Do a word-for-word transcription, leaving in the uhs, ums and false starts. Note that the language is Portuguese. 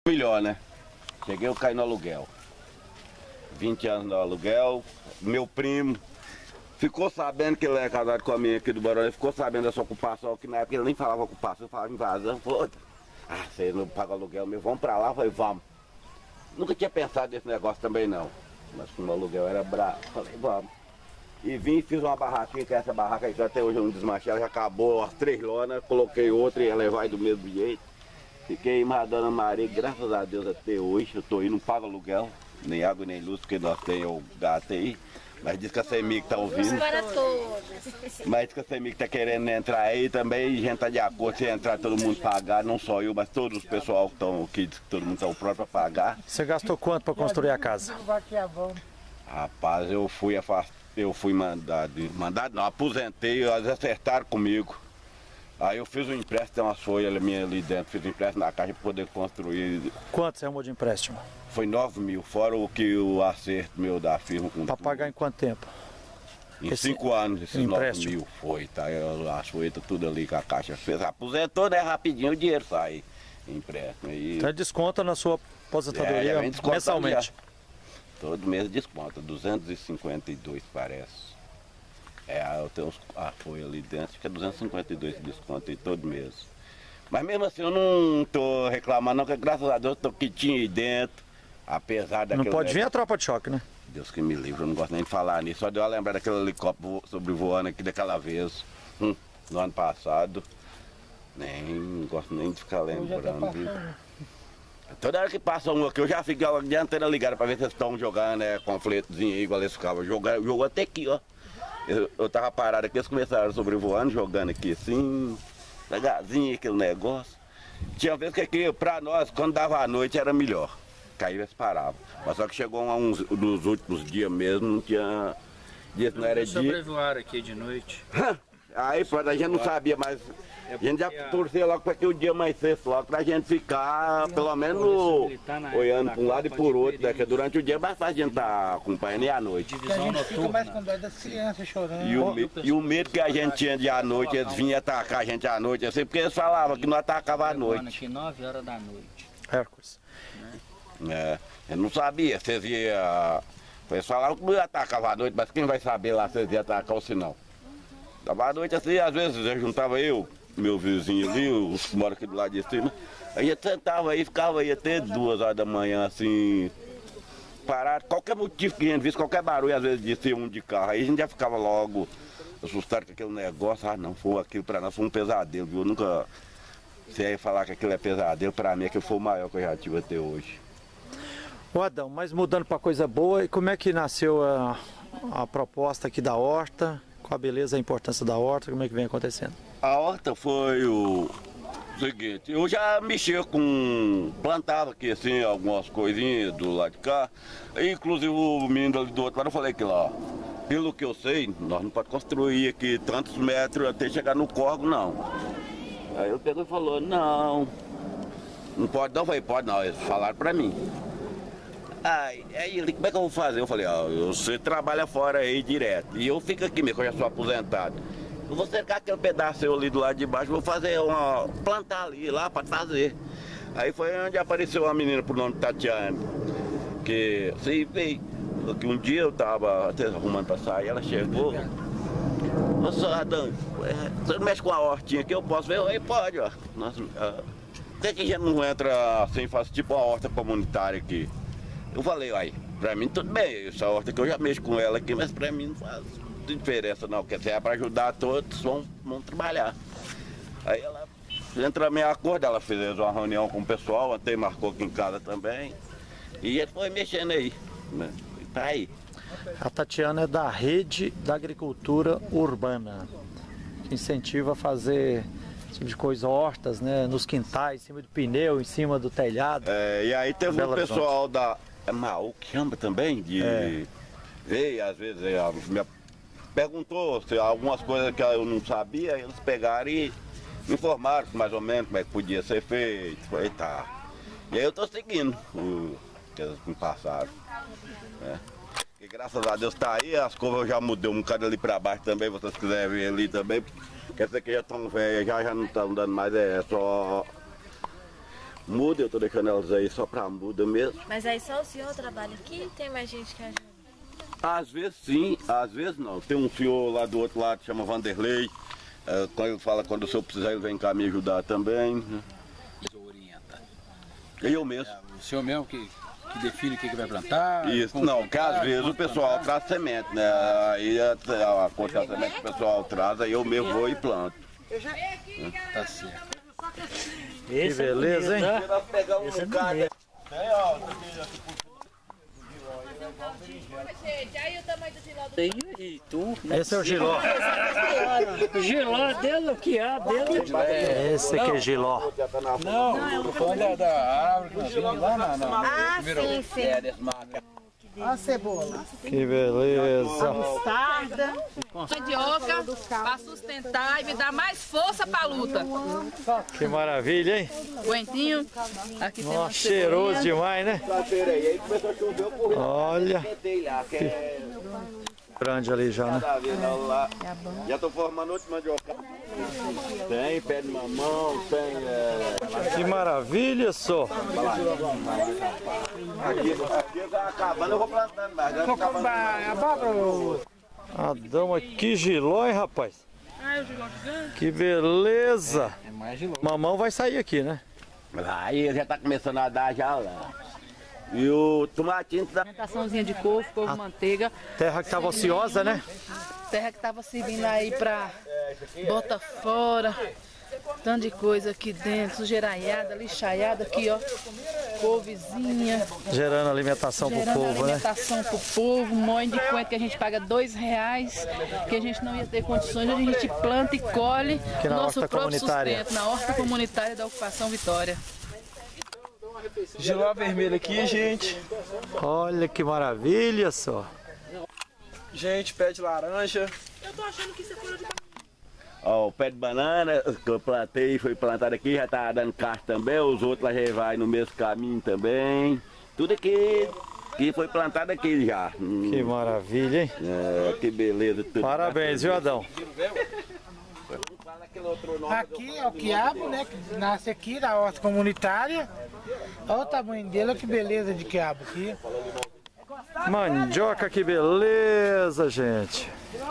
Melhor, né? Cheguei, eu caí no aluguel. vinte anos no aluguel. Meu primo ficou sabendo que ele é casado com a minha aqui do Barão. Ele ficou sabendo dessa ocupação, que na época ele nem falava ocupação, eu falava invasão. Falou, ah, você não paga aluguel mesmo, vamos pra lá. Eu falei, vamos. Nunca tinha pensado nesse negócio também não. Mas como o aluguel era bravo, falei, vamos. E vim e fiz uma barraquinha, que essa barraca aí até hoje eu não desmanchei, ela já acabou as três lonas, coloquei outra e ela vai do mesmo jeito. Fiquei em Dona Maria, graças a Deus até hoje, eu tô indo, não pago aluguel, nem água nem luz, porque nós temos o gato aí. Mas diz que a CEMIG tá ouvindo. Para todos. Mas diz que a CEMIG tá querendo entrar aí também, e a gente tá de acordo se entrar todo mundo pagar, não só eu, mas todos os pessoal que estão aqui, diz que todo mundo tá o próprio para pagar. Você gastou quanto para construir a casa? Rapaz, eu fui afastado, eu fui mandado, mandado não, aposentei, eles acertaram comigo. Aí eu fiz um empréstimo, umas folhas minhas ali dentro, fiz um empréstimo na caixa para poder construir. Quanto você arrumou de empréstimo? Foi nove mil, fora o que o acerto meu da firma. Para pagar em quanto tempo? Em Esse cinco anos, esses empréstimo? nove mil foi, tá? Eu, as folhas tudo ali que a caixa fez. Aposentou, né? Rapidinho o dinheiro sai. Empréstimo. E... Então desconta na sua aposentadoria é, mensalmente? Todo mês desconta, duzentos e cinquenta e dois parece. É, eu tenho a folha ali dentro, acho que é duzentos e cinquenta e dois de desconto aí todo mês. Mas mesmo assim eu não tô reclamando não, porque graças a Deus eu tô quietinho aí dentro, apesar daquele... Não pode vir a tropa de choque, né? Deus que me livre, eu não gosto nem de falar nisso, só deu a lembrar daquele helicóptero sobrevoando aqui daquela vez, hum, no ano passado. Nem gosto nem de ficar lembrando, viu? Toda hora que passa um aqui, eu já fico a dianteira ligada pra ver se eles estão jogando, né, conflitozinho aí, igual eles ficavam jogando, jogou até aqui, ó. Eu, eu tava parado aqui, eles começaram sobrevoando, jogando aqui assim, devagarzinho, aquele negócio. Tinha vezes que aqui, pra nós, quando dava a noite era melhor, que aí eles paravam. Mas só que chegou uns, nos últimos dias mesmo, não tinha... Dia que não era dia. Sobrevoaram aqui de noite. Aí pronto, a gente não sabia, mas a gente já torcia logo para que o dia mais cedo, logo pra gente ficar, pelo menos, olhando para um lado e por outro, né? Que durante o dia é mais fácil a gente estar acompanhando e à noite. A gente fica mais com dó das crianças chorando. E o, e o medo que a gente tinha de à noite, eles vinham atacar a gente à noite, assim, porque eles falavam que não atacava à noite. Aqui nove horas da noite. Hércules. É, eu não sabia se eles iam... Eles falavam que não atacava à noite, mas quem vai saber lá se eles iam atacar ou se não? Tava à noite assim, às vezes eu juntava eu, meu vizinho ali, os que moram aqui do lado de cima. Aí a gente sentava aí, ficava aí até duas horas da manhã, assim, parado. Qualquer motivo que a gente visse, qualquer barulho, às vezes de ser um de carro, aí a gente já ficava logo assustado com aquele negócio. Ah, não, foi aquilo pra nós, foi um pesadelo, viu? Eu nunca sei falar que aquilo é pesadelo, pra mim aquilo foi o maior que eu já tive até hoje. Ô Adão, mas mudando para coisa boa, e como é que nasceu a, a proposta aqui da horta? Qual a beleza e a importância da horta? Como é que vem acontecendo? A horta foi o seguinte, eu já mexia com... plantava aqui assim algumas coisinhas do lado de cá. Inclusive o menino ali do outro lado, eu falei que lá, pelo que eu sei, nós não podemos construir aqui tantos metros até chegar no córrego, não. Aí ele pegou e falou, não, não pode não. Eu falei, pode não, eles falaram pra mim. Aí, aí ele, como é que eu vou fazer? Eu falei, ó, você trabalha fora aí direto. E eu fico aqui mesmo, eu já sou aposentado. Eu vou cercar aquele pedaço ali do lado de baixo, vou fazer uma. Plantar ali, lá para fazer. Aí foi onde apareceu uma menina por nome de Tatiana. Que assim, veio. Que um dia eu tava até arrumando para sair, ela chegou. Ô, senhor Adão, você mexe com a hortinha aqui, eu posso ver? Aí pode, ó. Nossa, uh, por que, que a gente não entra assim, faz tipo uma horta comunitária aqui? Eu falei, aí, pra mim tudo bem, essa horta que eu já mexo com ela aqui, mas pra mim não faz diferença não, porque se é pra ajudar todos, vamos, vamos trabalhar. Aí ela entra a minha acordo, ela fez uma reunião com o pessoal, até marcou aqui em casa também, e ele foi mexendo aí, né? E tá aí. A Tatiana é da Rede da Agricultura Urbana, que incentiva a fazer esse tipo de coisa, hortas, né, nos quintais, em cima do pneu, em cima do telhado. É, e aí teve um pessoal da... É Maú que chama também, de é. veio, às vezes, é, me perguntou se algumas coisas que eu não sabia, eles pegaram e me informaram mais ou menos como é que podia ser feito. Falei, tá. E aí eu tô seguindo o que eles me passaram. Né? E graças a Deus tá aí, as curvas eu já mudei um bocado ali pra baixo também, se vocês quiserem ver ali também, porque essa aqui já estão velhas, já, já não estão dando mais, é só Muda, eu tô deixando elas aí só pra muda mesmo. Mas aí só o senhor trabalha aqui? Tem mais gente que ajuda? Às vezes sim, às vezes não. Tem um senhor lá do outro lado que chama Vanderlei. É, quando ele fala, quando o senhor precisar, ele vem cá me ajudar também. Orienta. Eu mesmo. É, o senhor mesmo que, que define o que, que vai plantar? Isso, não, que às vezes o pessoal traz semente, né? Aí a, a, a quantidade de semente que o pessoal traz, aí eu mesmo vou e planto. Tá certo. Que beleza, hein? Nós pegamos um cara. E tu? Esse é o giló. O giló dele, o que há dele? Esse aqui é giló. Não, tô falando da, da árvore que nós vimos lá na, na Ah, primeira sim, sim. é, desse mato. Olha a cebola. Que beleza. Mostarda, mandioca para sustentar e me dar mais força para a luta. Que maravilha, hein? Coentinho, aqui tem uma Nossa, cheiroso demais, né? Aí começou a chover, eu corri. Olha, lá, que é... grande ali já, né? Lá. Já tô formando outro mandioca. Tem pé de mamão, tem... É... Que maravilha, só. Aqui, aqui tá acabando, eu vou plantando mais. Tô acabando. Adão, que giló, hein, rapaz? Que beleza. Mamão vai sair aqui, né? Aí já tá começando a dar já lá. E o tomatinho tá... Alimentaçãozinha de couve, couve, manteiga. Terra que tava ociosa, né? Terra que tava servindo aí pra bota fora. Tanto de coisa aqui dentro, sujeiraiada, lixaiada aqui, ó. Couvezinha. Gerando alimentação pro Gerando povo, né? alimentação pro povo, um monte de coentro que a gente paga dois reais, que a gente não ia ter condições, a gente planta e colhe Aqui na nosso horta próprio comunitária. sustento, na horta comunitária da Ocupação Vitória. Giló vermelho aqui, gente. Olha que maravilha, só. Gente, pé de laranja. Ó, o pé de banana que eu plantei, foi plantado aqui, já tá dando caixa também. Os outros lá já vai no mesmo caminho também. Tudo aqui que foi plantado aqui já. Hum, Que maravilha, hein? é, que beleza. Tudo. Parabéns, viu, Adão? Aqui é o quiabo, né? Que nasce aqui na horta comunitária. Olha o tamanho dele, olha que beleza de quiabo aqui. Mandioca, que beleza, gente.